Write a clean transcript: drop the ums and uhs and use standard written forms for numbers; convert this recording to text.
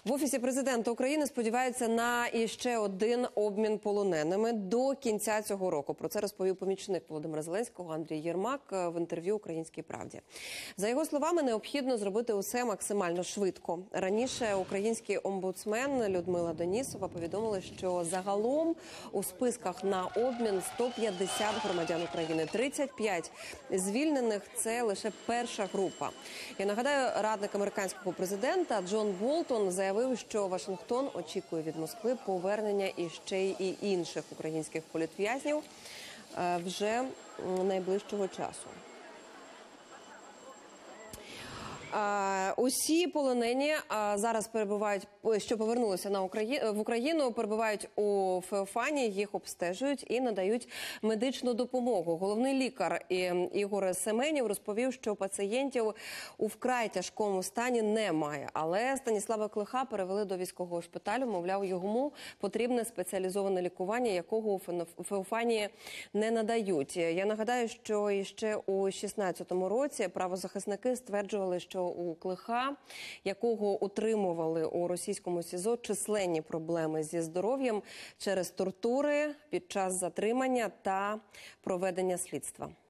В Офісі президента України сподіваються на іще один обмін полоненими до кінця цього року. Про це розповів помічник Володимира Зеленського Андрій Єрмак в інтерв'ю «Українській правді». За його словами, необхідно зробити усе максимально швидко. Раніше український омбудсмен Людмила Денісова повідомила, що загалом у списках на обмін 150 громадян України. 35 звільнених – це лише перша група. Я нагадаю, радник американського президента Джон Болтон заявив, що Вашингтон очікує від Москви повернення іще й інших українських політв'язнів вже найближчого часу. Усі полонені зараз перебувають, що повернулися в Україну, перебувають у Феофанії, їх обстежують і надають медичну допомогу. Головний лікар Ігор Семенів розповів, що пацієнтів у вкрай тяжкому стані немає. Але Станіслава Клиха перевели до військового шпиталю, мовляв, йому потрібне спеціалізоване лікування, якого у Феофанії не надають. Я нагадаю, що ще у 2016 році правозахисники стверджували, що у Клиха, якого утримували у російському СІЗО, численні проблеми зі здоров'ям через тортури під час затримання та проведення слідства.